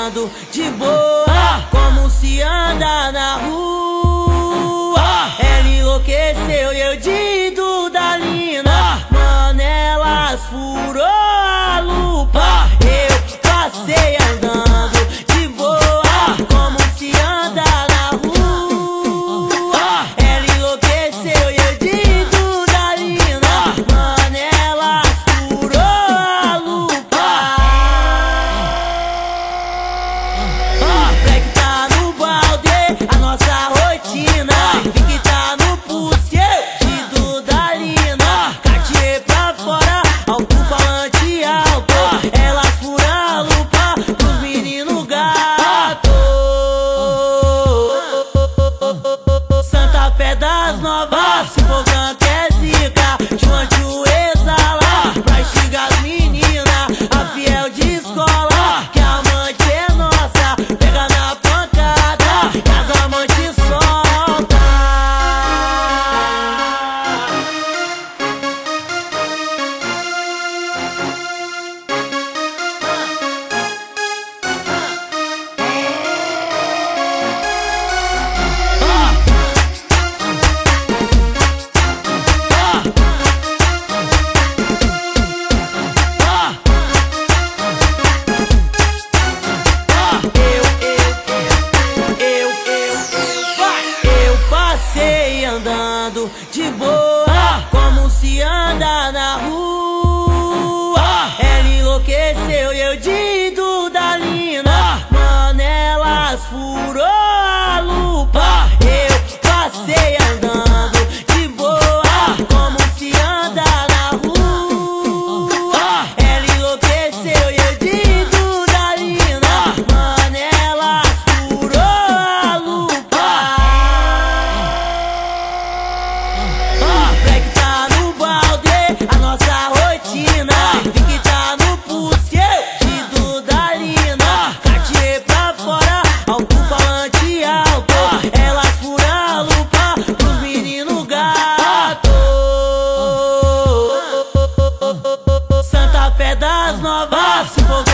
andando de boa, como se anda na rua. Ela enlouqueceu e eu de Dudalina, mano, elas furou a lupa. Eu passei andando de boa, como se anda na rua. Ela enlouqueceu e eu de Dudalina, mano, elas furou a lupa. Black tá no balde, a nossa rotina. Fique tá no pulse, de Dudalina. Cartier pra fora, alto-falante alto. Elas furam a lupa dos meninos gato. Santa Fé das Novas, sufocante é zica. João exala pra instigar as meninas. A fiel de escola, que a amante é nossa. Pega na pancada, que as amantes solta. Eu passei andando de boa, como se anda na rua. Ela enlouqueceu e eu de Dudalina, mano, elas furou a lupa. Eu passei andando de boa, como se anda na rua. Ela enlouqueceu e eu de Dudalina, mano, elas furou a lupa. Black tá no balde, a nossa rotina. Fique tá no pulse, de Dudalina. Cartier pra fora, alto-falante alto. Elas furam a lupa dos meninos gato. Santa Fé das Novas,